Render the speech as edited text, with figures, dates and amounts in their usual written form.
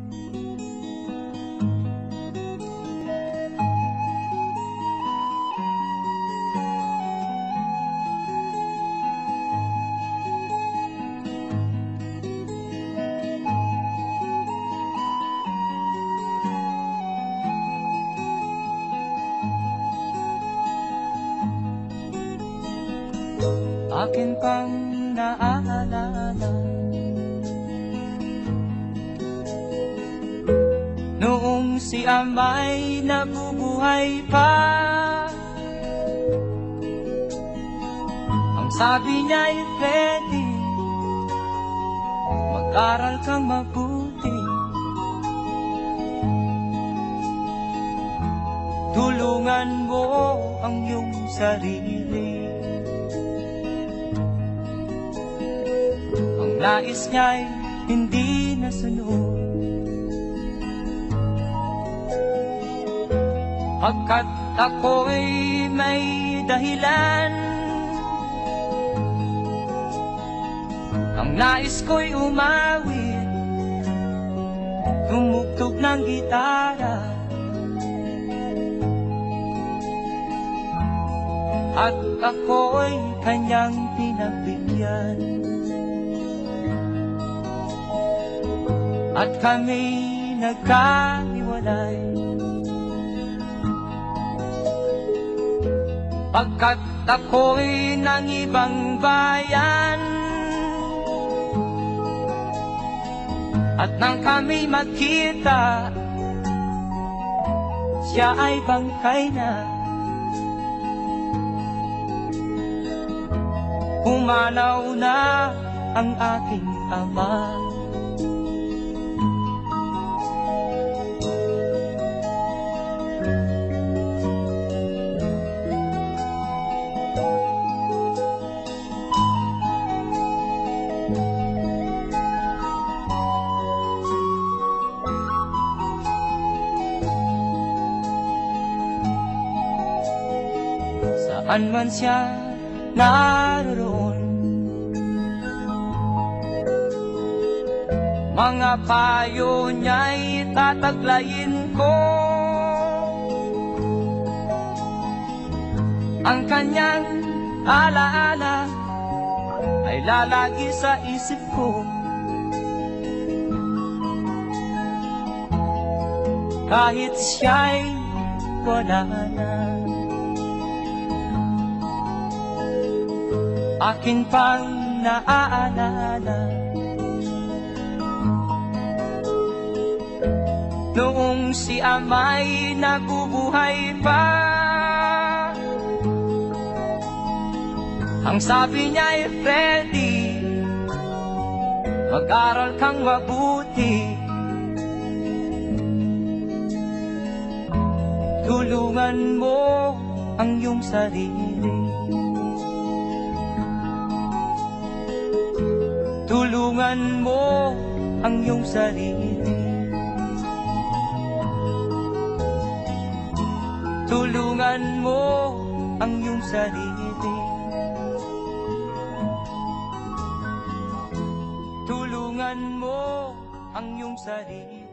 Akin pang naaalala noong si ama'y nabubuhay pa. Ang sabi niya'y Freddy, mag-aral kang mabuti, tulungan mo ang iyong sarili. Ang nais niya'y hindi nasunod, pagkat ako'y may dahilan. Ang nais ko'y umawit, tumugtog ng gitara, at ako'y kanyang pinagbigyan. At kami nagkahiwalay, pagkat ako'y ng ibang bayan. At nang kami magkita, siya ay bangkay na. Pumanaw na ang aking ama. Saan man siya naroon, mga payo niya'y tataglayin ko. Ang kanyang alaala ay lalagi sa isip ko, kahit siya'y wala na. Akin pang naaalala noong si ama'y nabubuhay pa. Ang sabi niya'y Freddy, mag-aral kang mabuti, tulungan mo ang iyong sarili. Tulungan mo ang iyong sarili. Tulungan mo ang iyong sarili. Tulungan mo ang iyong sarili.